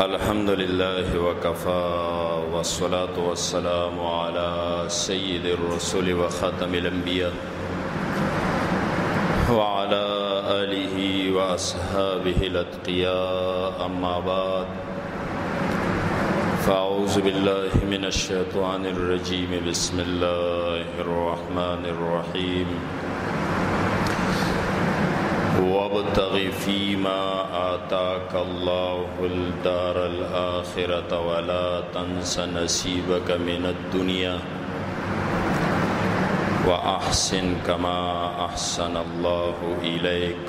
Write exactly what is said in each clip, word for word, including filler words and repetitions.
الحمد لله وكفى والصلاة والسلام على سيد الرسل وخاتم الأنبياء وعلى آله وأصحابه الأتقياء أما بعد فأعوذ بالله من الشيطان الرجيم بسم الله الرحمن الرحيم وابتغ فيما آتاك الله الدار الآخرة ولا تنس نصيبك من الدنيا وأحسن كما أحسن الله إليك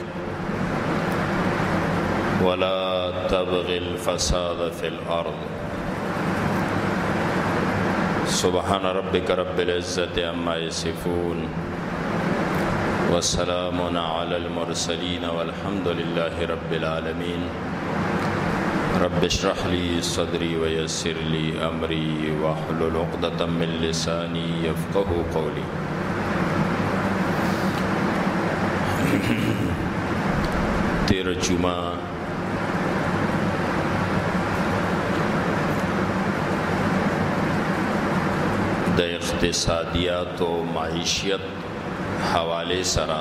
ولا تبغ الفساد في الأرض سبحان ربك رب العزة عما يصفون والسلام على المرسلين والحمد لله رب العالمين رب اشرح لي صدري ويسر لي أمري واحلل عقدة من لساني يفقهوا قولي تیر جمعہ د اقتصادیات و معیشت حوالے سرا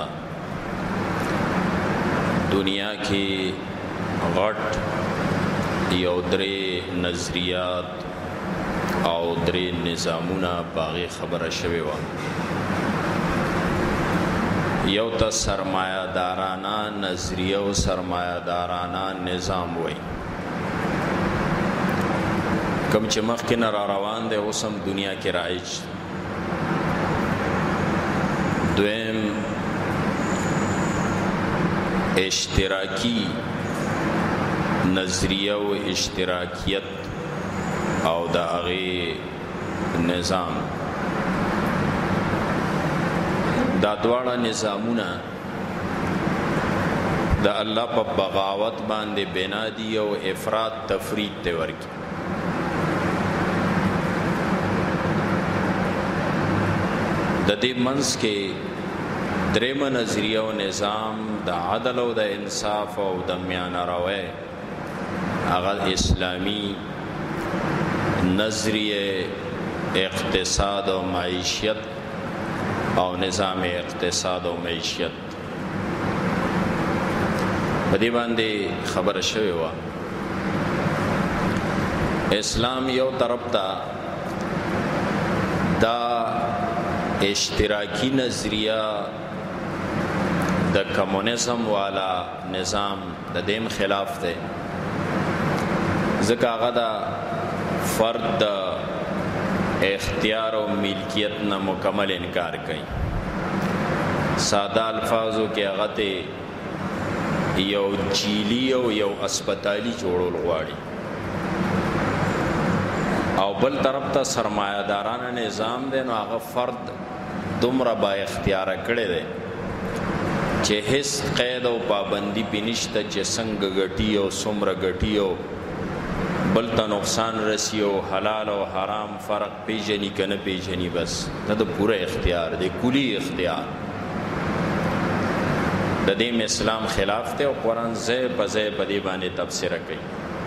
دنیا کی غټ یو درې نظریات او درې نظامونه باغی خبره شوی و یو تا سرمایه دارانه نظریه و سرمایه دارانه نظام وی کم چې مخکې نه را روان دی اوس هم دنیا کې رایج دویم اشتراکی نظریه و اشتراکیت او دا اغی نظام دا دواړه نظامونه دا الله په بغاوت باندې بنا دي او افراط تفرید ته ورکی د دې منځ کې درېم نظریه او نظام د عدل او د انصاف او د میانه روی هغه اسلامی نظریه اقتصاد او معیشت او نظام اقتصاد او معیشت په دې باندې خبره شوې وه اسلام یو طرف ته دا اشتراکی نظریه د کمونیزم والا نظام د دیم خلاف ده ځکه هغه د فرد د اختیار او ملکیت نه مکمل انکار کوي ساده الفاظو کې هغه ته یو جیلی او یو اسپتالی جوړول غواړي او بل طرف ته سرمایه دارانه نظام دی نو هغه فرد دومره با اختیار کړی دی چې هیڅ قید او پابندی پې نشته چې څنګه ګټي او څومره ګټي او بل ته نقصان رسی او حلال او حرام فرق پیژني که نه پیژني بس دا د پوره اختیار دی کلی اختیار د دې اسلام خلاف دی او قرآن ځای په ځای په دې باندې تبصره کوي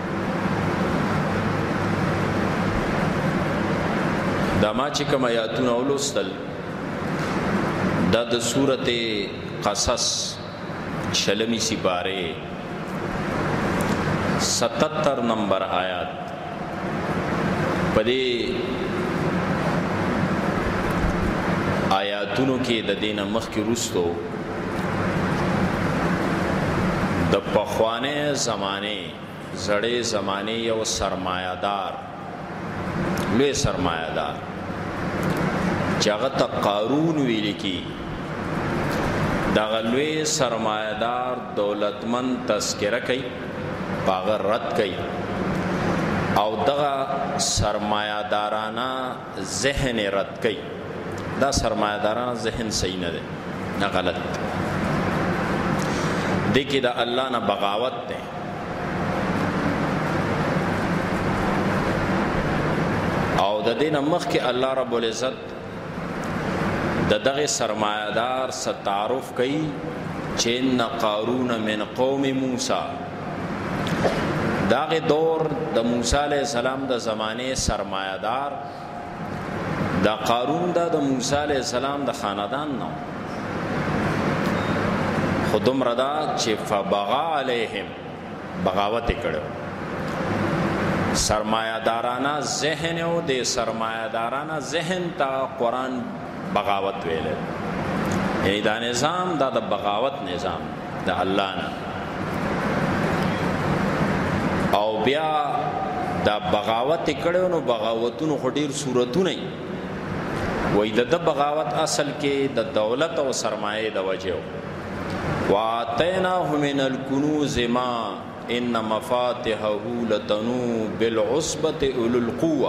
دا ما چې کوم آیاتونه ولوستل دا د سورت قصص شلمی سپارے ستتر نمبر آیات پدې آیاتونو کې د دینه مخکې وروستو د پخوانه زمانه زړې زمانه یو سرمایه‌دار لوی سرمایه‌دار چې هغه ته قارون ویل کی دغه لوی سرمایه‌دار دولتمن تذکره کوي باغ رد کوي او دغه سرمایه‌دارانه ذهن رد کوي دا سرمایه‌دارانه ذهن صحیح نه دی نه غلط دی کې دا الله نه بغاوت دی او د دې نه مخکې الله رب العزت د دغه سرمایه‌دار ستعارف کوي چې ان قارون من قوم موسی داغه دور د موسی علیہ السلام د زمانه سرمایدار دا قارون دا د موسی علیہ السلام د خاندان نو خودم ردا چې فبغا علیهم بغاوت کړو سرمایدارانه ذهن او د سرمایدارانه ذهن ته قران بغاوت ویل ای دا نظام دا د بغاوت نظام د الله نه او بیا دا بغاوت کړو نو بغاوتونو خډیر صورتونه وای د بغاوت اصل کې د دولت او سرمایه د وجه واتیناه من الکنوز ما ان مفاتحه لتنو بالعصبه اولو القوه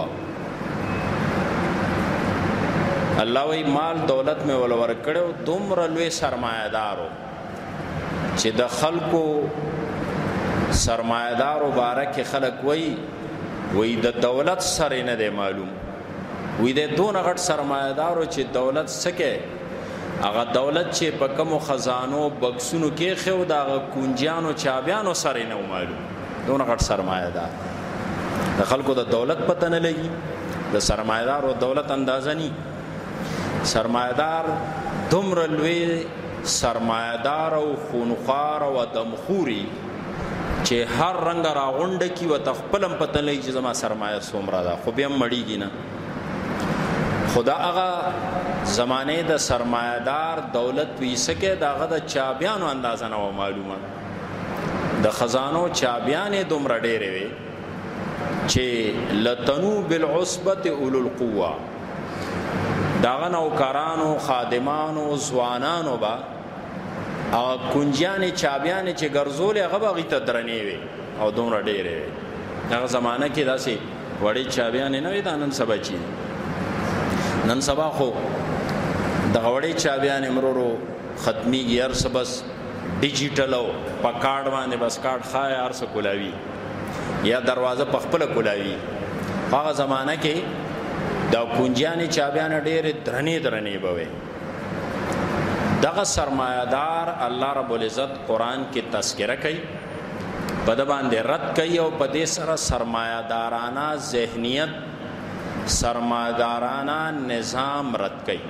الله وی مال دولت میں ولور کړو دومره لوی سرمایدارو چې د خلکو سرمایدارو بارک خلک وی وی د دولت سره نه دی معلوم وی د دون غټ سرمایدارو چې دولت سکه هغه دولت چې په کوم خزانو بکسونو کې خو دا کونجانو چابیانو سره نه معلوم دون غټ سرمایدار د خلکو د دولت پته نه لګي د سرمایدارو دولت اندازه ني سرمایدار دومره لوی سرمایدار او خونخوار او دمخوري چې هر رنگ راغونډ کی و تخپلم پته لګي چې زما سرمایه څومره ده خو بیا مړیږي نه خدا هغه زمانه د سرمایدار دولت ویسکه داغه د چابیانو اندازه نه معلومه د خزانو چابیانې دومره ډېرې وي چې لتنو بالعصبه اولو القوه داغه نوکرانو خادمانو ځوانانو با او کنجیانې چابیانې چې ګرځولې هغه به هغې ته درنې وي او دومره ډېرې وي هغه زمانه کې داسې وړې چابیانې نه وي دا نن سبا چې نن سبا خو دغه وړې چابیانې مرورو ختمیږي هر څه بس ډیجیټل او په کارډ باندې بس کارډ ښایي هر څه کولاوي یا دروازه په خپله کولاوي هغه زمانه کې دا کنجیانې چابیانې ډېرې درنې درنې به وي دغه سرمایدار الله رب العزت قرآن کې تذکره کوي په د باندې رد کوي او په دې سره سرمایدارانه ذهنیت سرمایدارانه نظام رد کوي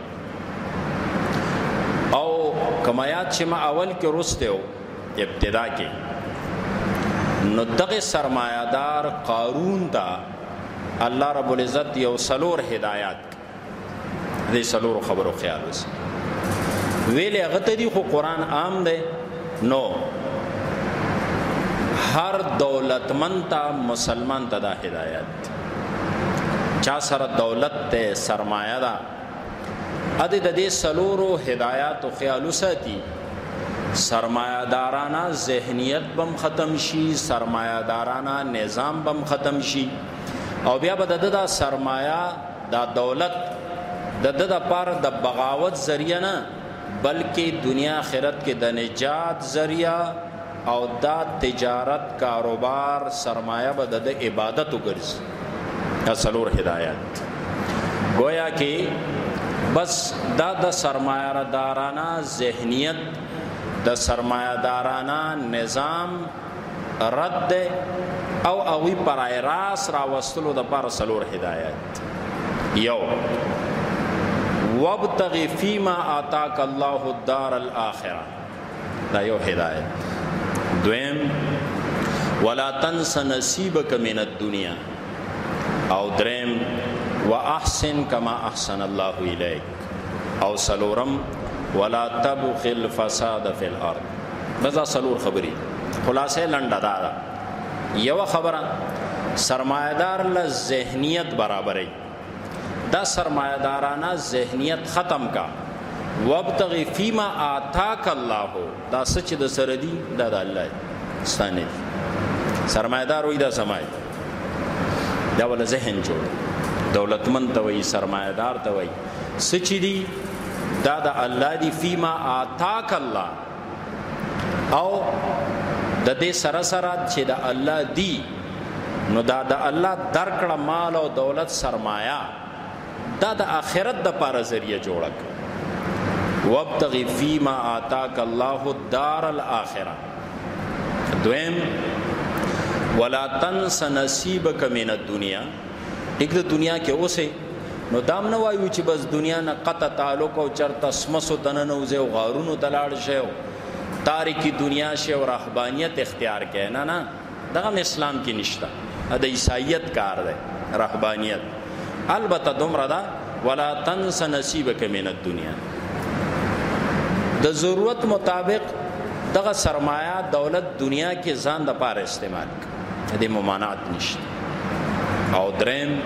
او کمایات چې ما اول کې رسته و ابتدا کې نو دغه سرمایدار قارون ته الله رب العزت یو سلور هدایات دې سلور خبرو خیال وس ویلې هغه ته دی خو قرآن عام دی نو هر دولتمند ته مسلمان ته دا هدایت چا سره دولت ته سرمایه ده ا دې د دې سلورو هدایات او خیال وساتي سرمایه‌دارانه ذهنیت بم ختم شي سرمایه‌دارانه نظام بم ختم شي او بیا به د د سرمایه دا دولت د د د پاره د بغاوت ذریعہ نه بلکې دنیا آخرت کې د نجات ذریعہ او دا تجارت کاروبار سرمایه به د عبادت وګرځي دا سلور هدایت گویا کې بس دا د سرمایه دارانه ذهنیت د سرمایه دارانه نظام رد او اوی پرای راس راوستلو د پر سلور هدایت یو وابتغ فيما آتاك الله الدار الاخره دا یو هدایت دویم ولا تنس نصیبک من الدنيا او دریم واحسن كما احسن الله اليك او سلورم ولا تبغ الفساد في الارض بس سلور خبري خلاصه لنډه دا یو خبره سرمایدار له ذهنیت برابرې دا سرمایدارانه ذهنیت ختم کا وابتغي فيما آتاك الله دا سچ د سردي دا د الله ستانه سرمایدار وې دا سمای دا ول ذهن جوړ دولتمند ته وې سرمایدار ته وې سچ دي دا د الله دی فيما آتاك الله او د دې سره سره چې د الله دی نو دا د الله درکړه مال او دولت سرمایا دا د آخرت د پاره ذریعہ جوړک وابتغي فيما آتاك الله الدار الاخره دویم ولا تنس نصیبک من الدنیا. ټیک د دنیا کې اوسه نو دام نه وایو چې بس دنیا نه قطع تعلق او چرته سمسو تننوځي او غارونو تلاړ شي تاریکی دنیا شي او رهبانیت اختیار کړي. نه نه دغه اسلام کې نشته، د عیسایت کار دی رهبانیت. البته دومره ده ولا تنس نصیبک من الدنیا، د ضرورت مطابق دغه سرمایه دولت دنیا کې ځان د پاره استعمال کړي، د ممانعت نشته. او دریم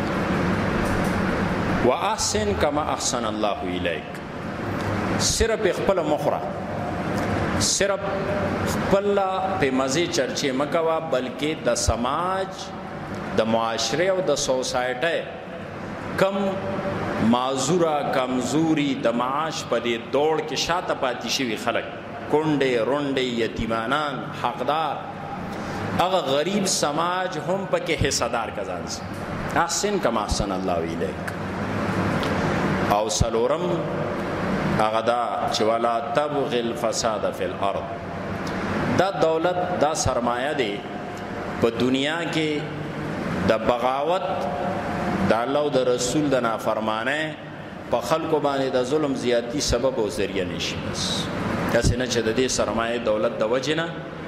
واحسن کما احسن الله الیک، صرف خپل مخره صرف خپل په مزه چرچې مکوا بلکې د سماج د معاشره او د سوسایټي کم معذوره کمزوري د معاش په دې دوړ کې شاته پاتې شوي خلک، کونډې رونډې یتیمانان حقدار، هغه غریب سماج هم پکې حصدار کزان سي. احسن کما احسن الله الیک. او سلورم هغه دا چې ولا تبغ الفساد فی الارض، دا دولت دا سرمایه دی په دنیا کې د بغاوت د الله او د رسول د نافرمانه په خلکو باندې د ظلم زیاتی سبب او ذریعہ نشي. بس داسې نه چې د دې سرمایه دولت د وجنه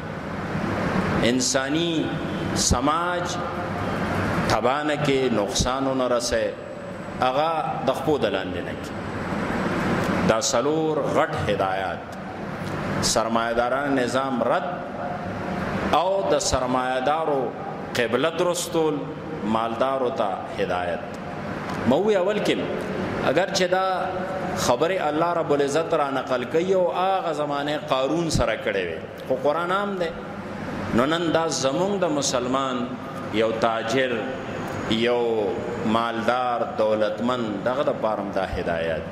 انسانی سماج تبانه کې نقصانونه رسي، هغه د خپل دلاندې نه کی. دا سلور غټ هدایات سرمایداران نظام رد او د سرمایدارو قبله درستول، مالدارو ته هدایت. موی اول کې اگر چې دا خبر الله رب العزت را نقل کوي او هغه زمانه قارون سره کړي وي، خو قرآن هم ده. نو نن دا زمونږ د مسلمان یو تاجر یو مالدار دولتمن دغه د پارم دا هدایت.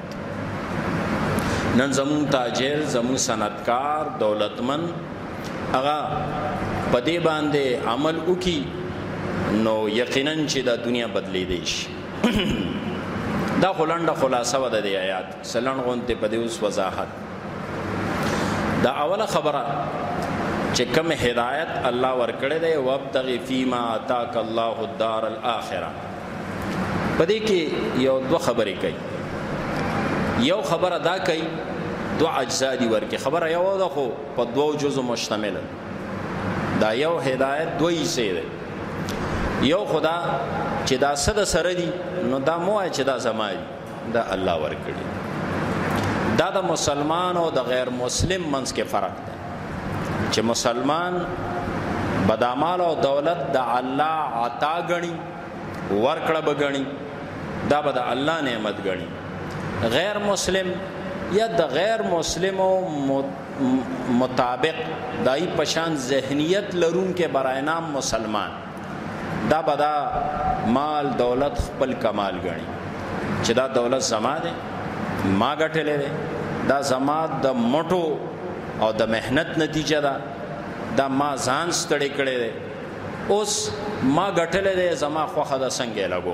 نن زمون تاجر زمون صنعتکار دولتمن هغه په دې باندې عمل وکي نو یقینا چې د دنیا بدلیدي شي. دا خلانده خلاصه و د دې آیات سلن غونته په دې اوس وضاحت. دا اوله خبره چې کوم هدایت الله ورکړي دی وابتغي فيما آتاك الله الدار الاخره. په دې کې یو دوه خبرې کوي. یو خبره دا کوي دو اجزا دي ورکه، خبره یو ده خو په دوو جزو مشتمل دا یو هدایت دوی سي ده. یو خدا چې دا صد سره دي نو دا مو چې دا زمای دا الله ورکړي. دا د مسلمان او د غیر مسلم منځ کې فرق ده چې مسلمان بدامال او دولت د الله عطا غني ورکړه بغني، دا به د الله نعمت غني. غیر مسلم یا د غیر مسلمو مطابق دای پشان ذهنیت لرون کې برای نام مسلمان دا بدا مال دولت خپل کمال غني چې دا دولت زما ده ما غټلې ده، دا زما د موټو او د مهنت نتیجه ده، دا ما ځان ستړي کړي ده، اوس ما غټلې ده زما خوخه د څنګه لګو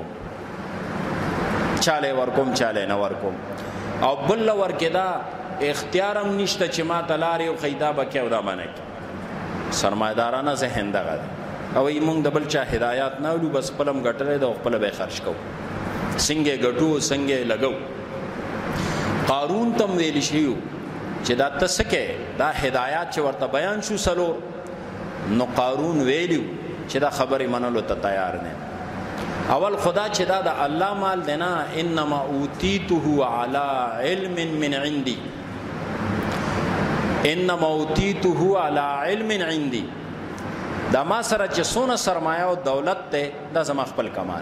چاله ورکوم چاله نه ورکوم. او بل ورکه دا اختیارم نشته چې ما تلاري او خیدا بکې او دا باندې سرمایدارانه ذهن دغه او ایمون د بل چا هدایت نه ولو بس پلم غټره د خپل به خرج کو څنګه غټو څنګه لګو. قارون تم ویل شيو چې دا تسکه دا هدایت چې ورته بیان شو سلو نو قارون ویلو چې دا خبره منلو ته تیار نه. اول خدا چې دا د الله مال دینا انما اوتیته علی علم من عندي، انما اوتیته علی علم عندي، دا ما سره چې سونه سرمایه او دولت ته دا زما خپل کمال،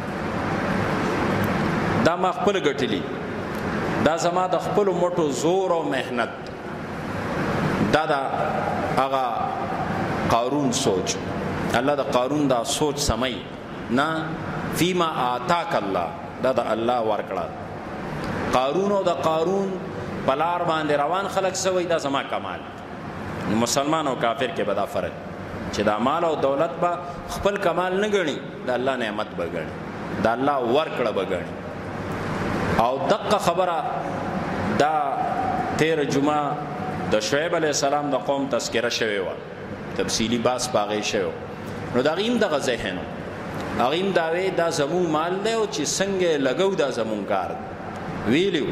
دا ما خپل ګټلی، دا زما د خپل موټو زور او مهنت. دا دا هغه قارون سوچ، الله د قارون دا سوچ سمای نه فيما آتاك الله، دا دا الله ورکړه. قارون او د قارون پلار باندې روان خلق سوی دا زما کمال. مسلمان او کافر کې بدا فرق چې دا مال او دولت با خپل کمال نه غني، دا الله نعمت به غني، دا الله ورکړه به غني. او دقه خبره دا تیر جمعه د شعیب علی السلام د قوم تذکرہ شوی و، تفصیلی باس باغې شوی نو دا غیم دغه ذهن غیم دا وی دا زمون مال دی او چې څنګه لګو دا زمون کار ویلو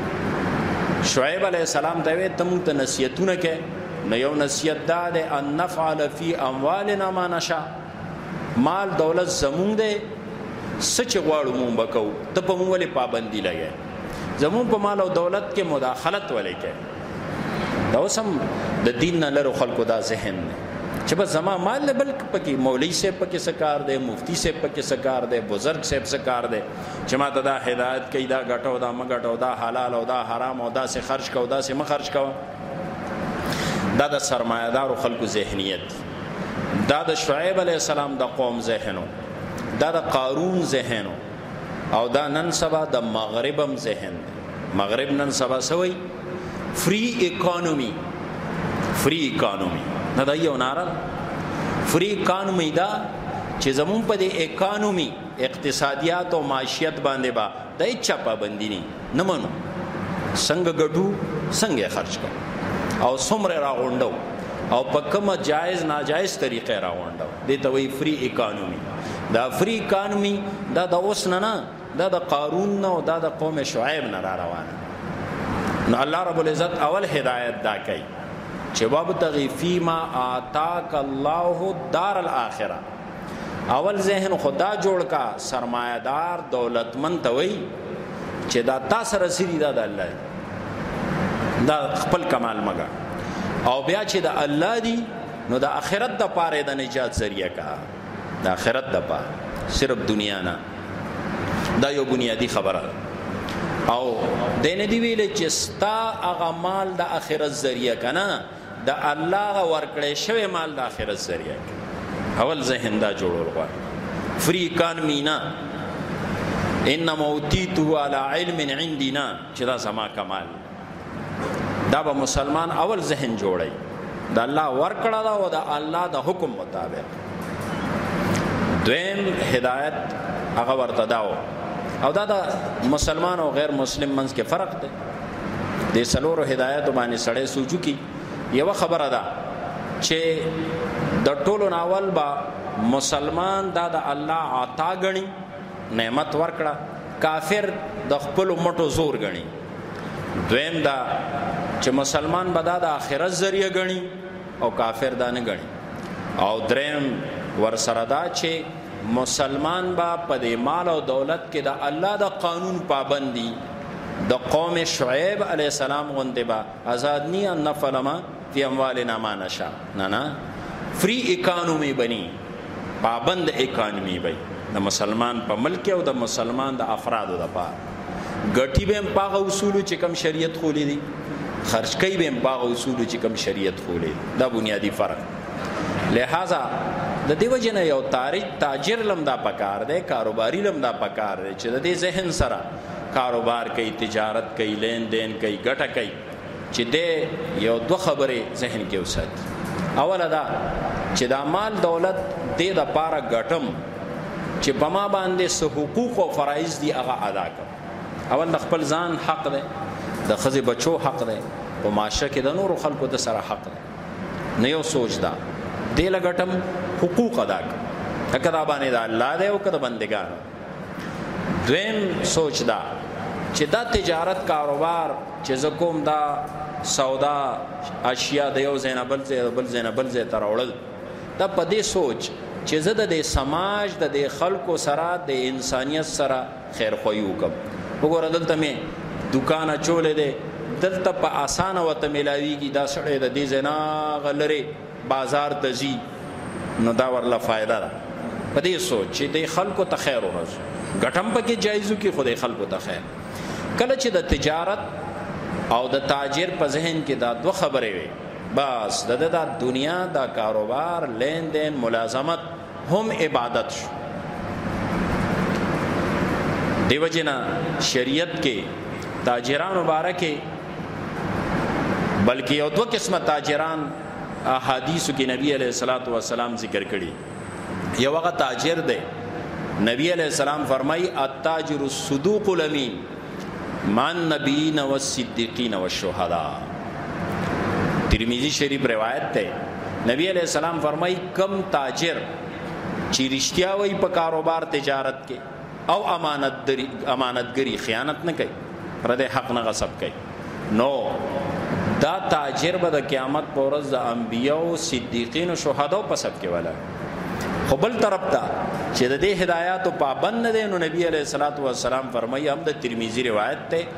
شعیب علیہ السلام ته وی تم ته نصیحتونه کې نو یو نصیحت دا ده ان نفعل فی اموالنا ما نشاء مال دولت زمون دی سچ غواړو مونږ بکو ته په مونږ ولې پابندی لګای زمون په مال او دولت کې مداخلت ولې کې دا اوسم د دین نه لرو خلکو دا ذهن نه چې بس زما مال نه بلک پکې مولوی سے پکې سکار دی مفتی سے پکې سکار دی بزرگ سے سکار دی چې ما ته دا هدایت کوي دا غټو دا مګټو دا حلال او دا حرام او دا سے خرج کو دا سے مخرج کو دا د سرمایه‌دار خلکو ذهنیت دا د شعیب علی السلام د قوم ذهنو دا د قارون ذهنو او دا نن سبا د مغربم ذهن مغرب نن سبا سوی فری اکانومی فری اکانومی نه دا یو ناره فری اکانومی دا چې زمون په دې اکانومی اقتصادیات او معیشت باندې با د هیڅ پابندی نه منو څنګه ګټو څنګه خرج کړو او څومره راغونډو او په کومه جایز ناجایز طریقې راغونډو دې ته وی فری اکانومی دا فری اکانومی دا د اوس نه نه دا د قارون نه او دا د قوم شعیب نه را روانه نو الله رب العزت اول هدایت دا کوي چې وابتغي فيما آتاك الله دار الاخره اول ذهن خدا جوړ کا سرمایدار دولتمند ته وي چې دا تاسو رسېږي دا د الله دا خپل کمال مګه او بیا چې د الله دی نو د آخرت د پاره د نجات ذریعہ کا د آخرت د پاره صرف دنیا نه دا یو بنیادی خبره او دین دی ویل چې ستا هغه مال د آخرت ذریعہ کنه د الله ورکړې شوی مال د آخرت ذریعہ اول ذهن دا جوړول غواړي فری اکانومی نه انما اوتیته علی علم عندنا چې دا زما کمال دا به مسلمان اول ذهن جوړي د الله ورکړه دا او د الله د حکم مطابق دویم هدایت هغه ورته داو او دا د مسلمان او غیر مسلم منځ کې فرق دی د سلورو هدایت باندې سړی سوچو کی یو خبره ده چې د ټولو ناول با مسلمان دا د الله عطا غني نعمت ورکړه کافر د خپل مټو زور غني دویم دا چې مسلمان به دا د آخرت ذریعہ غني او کافر دا نه غني او دریم ورسره دا چې مسلمان با په دې مال او دولت کې د الله د قانون پابندي د قوم شعیب علی السلام غونډه با آزاد نی ان نفلما فی اموالنا ما نشا نه نه فری اکانومی بنی پابند اکانومی بای د مسلمان په ملک او د مسلمان د افرادو د پاره ګټي به په اصول چې کم شریعت خولې دي خرج کوي به په اصول چې کم شریعت خولې دا بنیادی فرق لہذا د دیو جن یو تاریخ تاجر لم دا پکار دی کاروباری لم دا پکار دی چې د دې ذهن سره کاروبار کوي تجارت کوي لین دین کوي ګټه کوي چې دې یو دو خبرې ذهن کې وسات اوله دا چې دا مال دولت دې د پاره ګټم چې په ما باندې سه حقوق او فرایض دي هغه ادا کړم اول د خپل ځان حق دی د خزي بچو حق دی او معاشره کې د نورو خلکو د سره حق دی نه یو سوچ دا دې لګټم حقوق ادا کړه کدا باندې دا الله دې او کدا بندگان دویم سوچ دا چې دا تجارت کاروبار چې زکوم دا سودا اشیاء د یو زینبل زینبل زینبل زې تر اورل دا په دې سوچ چې زه د سماج د خلکو سره د انسانیت سره خیر خوې وکم وګوره دلته مې دکان چولې ده دلته په اسانه وته ملاویږي دا سړی د دې زنا غلره بازار تزي نو دا ورله فائدہ ده په دې سوچ چې د خلکو ته خیر ورسو غټم پکې جایزو کې خدای خلکو ته خیر کله چې د تجارت او د تاجر په ذهن کې دا دوه خبرې وي بس د د دنیا دا کاروبار لین دین ملازمت هم عبادت شو دیو جنا شریعت کې تاجران مبارکه بلکې یو دوه قسمه تاجران احادیث کې نبی علیہ الصلوۃ والسلام ذکر کړي یو هغه تاجر دی نبی علیہ السلام فرمای التاجر الصدوق الامین مع النبیین والصدیقین والشهداء ترمذی شریف روایت ہے نبی علیہ السلام فرمای کم تاجر چې رښتیا وایي په کاروبار تجارت کې او امانتداري امانتګري خیانت نه کوي پردی حق نه غصب کوي نو دا تاجر به د قیامت په ورځ د انبیاو صدیقینو شهداو په صف کې ولا خو بل طرف ته چې د دې هدایاتو پابند نه دی نو نبی علیه الصلاۃ والسلام فرمایي هم د ترمذی روایت ته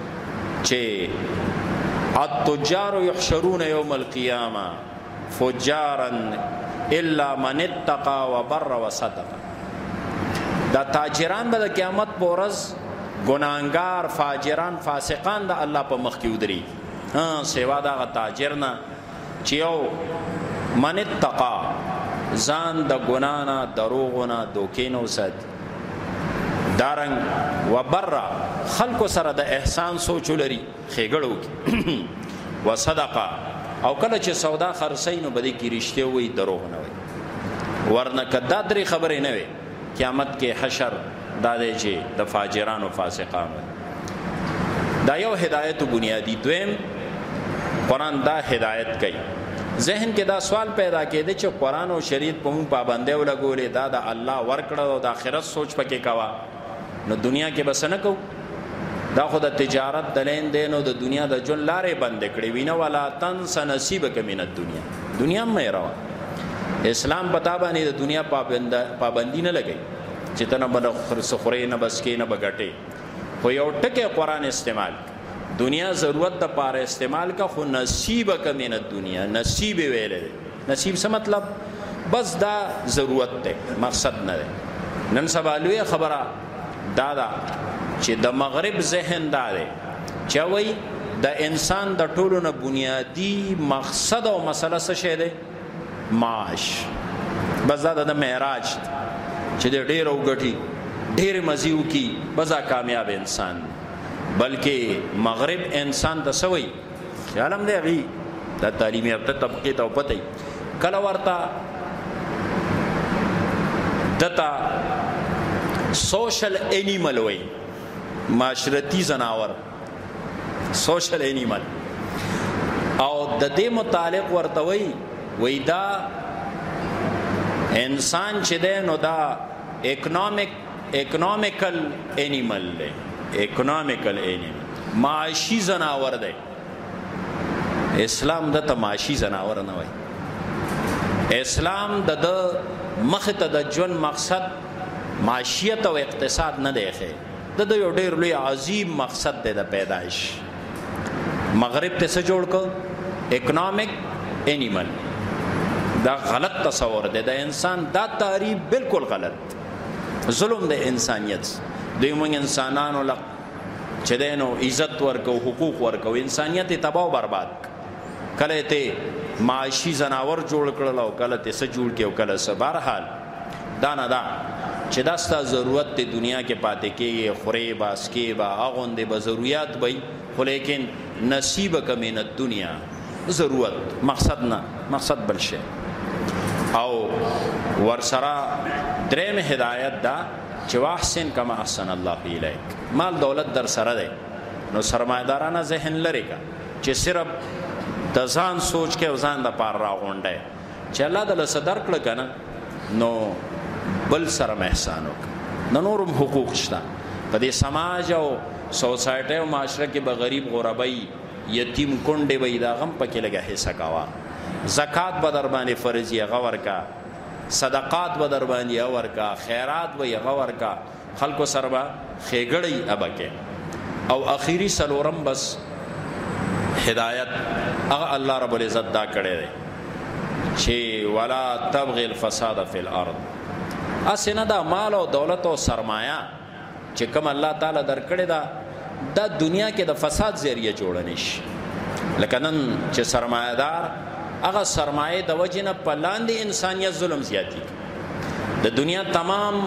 چې التجار یحشرون یوم القیامه فجارا الا من اتقى وبر وصدق دا تاجران به د قیامت په ورځ ګناهګار فاجران فاسقان د الله په مخ کې ودري ها سیوا دا تاجر نه چې یو من اتقى ځان د ګنا نه دروغ نه دوکې نه وساتي دارنګ وبر خلکو سره د احسان سوچ لري ښېګړو وصدق او کله چې سودا خرڅي نو بده کې رښتیا وي دروغ نه وي ورنه کدا درې خبرې نه وي قیامت کې حشر دا دی چې د فاجرانو فاسقانو دا یو هدایت بنیادی دویم قرآن دا هدایت کوي ذهن کې دا سوال پیدا کېده چې قرآن او شریعت په مونږ پابندۍ ولګولې دا د الله ورکړه او د آخرت سوچ پکې کوه نو دنیا کې بس نه کوو دا خو د تجارت د لین دین او د دنیا د ژوند لارې بندې کړې وي نه ولا تنس نصیبک من الدنیا دنیا مې راوه اسلام پتا باندې د دنیا پابند پابندی نه لګي چې تنه بل خرڅ نه بس کې نه بغټې خو یو ټکي قرآن استعمال دنیا ضرورت د پاره استعمال کا خو نصیبک من الدنیا نصیب ویلې نصیب څه مطلب بس دا ضرورت ده مقصد نه ده نن سبا لوی خبره دا دا چې د مغرب ذهن دا دی چې وای د انسان د ټولو نه بنیادی مقصد او مسله څه شی دی معاش بس دا د معراج چې د ډیر او غټي ډیر مزیو کی بزا کامیاب انسان بلکې مغرب انسان د سوي خیالم دی غي د تعلیمي افته طبقه ته پته کله ورته دتا سوشل انیمل وای معاشرتی زناور سوشل انیمل او د دې متعلق ورته وای وای دا انسان چې ده نو دا اکنامک اکنامیکل انیمل دی اکنامیکل انیمل معاشی زناور دی اسلام د تماشی زناور نه وای اسلام د مخ ته د ژوند مقصد معاشیت او اقتصاد نه دی ښه د یو ډیر لوی عظیم مقصد دی د پیدائش مغرب ته څه جوړ کو اکنامک انیمل دا غلط تصور دی د انسان دا تعریف بالکل غلط ظلم د انسانیت دوی موږ انسانانو لق چې دینو عزت ورکو حقوق ورکو انسانیت تباہ و برباد کله ته معاشی زناور جوړ کړل او کله ته څه جوړ کړو کله څه بهرحال دا نه دا چې دا ستا ضرورت ته دنیا کې پاتې کېږي خورې با اسکې با اغوندې به ضروریات وي خو لیکن نصیبک من الدنیا ضرورت مقصد نه مقصد بل شي او ورسره درېم هدایت دا چې واحسن کما احسن الله الیک مال دولت در سره دی نو سرمایدارانه ذهن لري کا چې صرف د ځان سوچ کې او ځان د پار راغونډه چې الله د صدر کړ کنه نو بل سره احسان وکړه د نورم حقوق شته په دې سماج او سوسایټي او معاشره کې به غریب غربای یتیم کونډې وي دا غم پکې لګه حصہ کاوه زکات به در باندې فرض یې غور کا صدقات به در باندې اور کا خیرات به یې غور کا خلکو سره به خېګړی ابکه او اخیری سلورم بس هدایت هغه الله رب العزت دا کړی دی چې ولا تبغي الفساد فی الارض اسنه دا مال او دولت او سرمایه چې کوم الله تعالی درکړی دا د دنیا کې د فساد ذریعہ جوړ نشي لکه نن چې سرمایه‌دار هغه سرمایه د وجنه په لاندې انسانیت ظلم زیاتی د دنیا تمام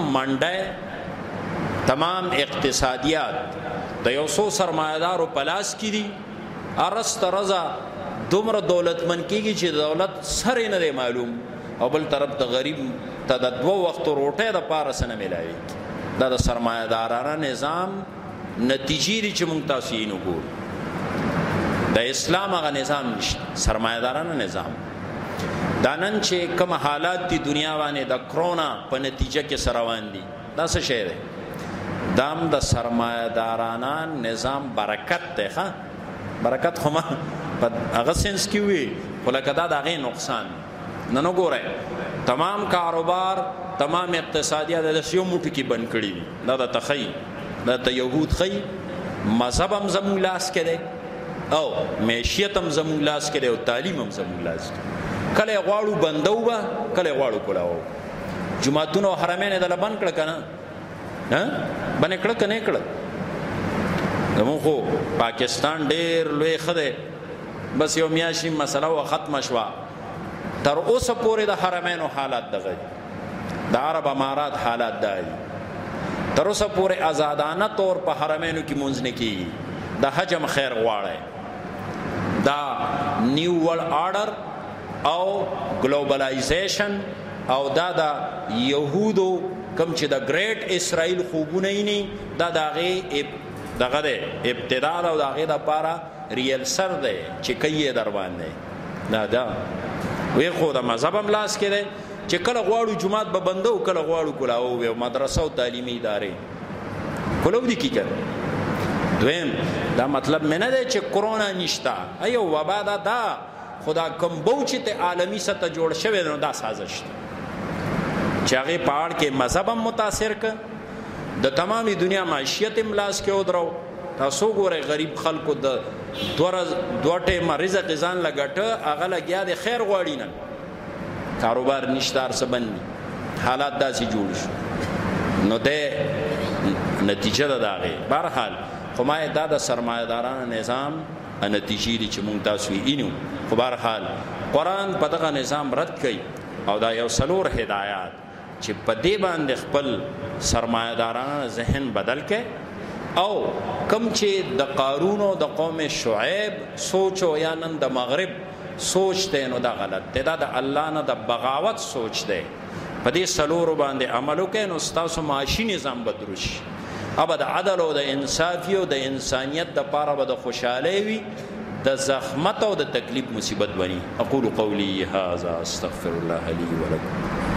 منډه تمام اقتصادیات د یو څو سرمایه‌دارو پلاس کې دي ارست رضا دومره دولتمن کیږي چې دولت سره نه دی معلوم او بل طرف د غریب ته د دوه وخت روټه د پارس نه ملایي دا د سرمایه‌دارانه نظام نتیجې چې مونږ تاسو یې نه ګورو د اسلام هغه نظام نشته سرمایه‌دارانه نظام دا نن چې کوم حالات دي دنیا باندې د کرونا په نتیجه کې سره روان دي دا څه شی دی دام د سرمایه‌دارانه نظام برکت دی ښه برکت خو ما په هغه سنس کې وي خو لکه دا د هغې نقصان نه نه ګورئ تمام کاروبار تمام اقتصادیات د یو موټي کې بند کړي دي دا د تخی دا ته یهود خی مذهب هم زموږ لاس کې دی او معیشت هم زموږ لاس کې دی او تعلیم هم زموږ لاس کې کله یې غواړو بندو به کله یې غواړو کولاو جوماتونه او حرمین یې دله بند کړه که نه بند یې کړه که نه یې کړه زموږ خو پاکستان ډېر لوی ښه دی بس یو میاشتې مسله وه ختمه شوه تر اوسه پورې د حرمینو حالات دغه د عرب امارات حالات دا دي تر اوسه پورې آزادانه طور په حرمینو کې مونځ نه کېږي د حج هم خیر غواړی دا نیو ورلډ آرډر او ګلوبلایزیشن او دا د یهودو کم چې د ګریټ اسرائیل خوبونه یې نه دا د هغې دغه دی ابتدا ده او د هغې دپاره ریل سر دی چې کوي یې در باندې دا دا وی خو د مذهب هم لاس کې دی چې کله غواړو جماعت به بنده او کله غواړو کلاو او مدرسه او تعلیمي ادارې کلو دي کی کړه دویم دا مطلب مې نه دی چې کرونا نشته ایو وبا دا دا خدا کم بو چې ته عالمی سطح جوړ شوی نو دا سازش دی چې هغې په اړ کې مذهب هم متاثر کړ د تمامي دنیا معیشت هم لاس کې ودرو تاسو ګورئ غریب خلکو د دوه ټیمه رزق ځان له ګټه هغه لګیا دی خیر غواړي نن کاروبار نشته هر څه بند دي حالات داسې جوړ شو نو دی نتیجه ده د هغې بهرحال خو ما دا د سرمایه‌دارانه نظام نتیجې دي چې مونږ تاسو یې اینو خو بهرحال قرآن په دغه نظام رد کوي او دا یو څلور هدایات چې په دې باندې خپل سرمایه‌دارانه ذهن بدل کړي او کم چې د قارون او د قوم شعیب سوچ او یا نن د مغرب سوچ دی نو دا غلط دی دا د الله نه د بغاوت سوچ دی په دې څلورو باندې عمل وکړئ نو ستاسو معاشي نظام به دروست شي ابا د عدل او د انصاف او د انسانیت دپاره به د خوشحالۍ وي د زحمت او د تکلیف مصیبت بني اقول قولی هذا استغفر الله لي ولکم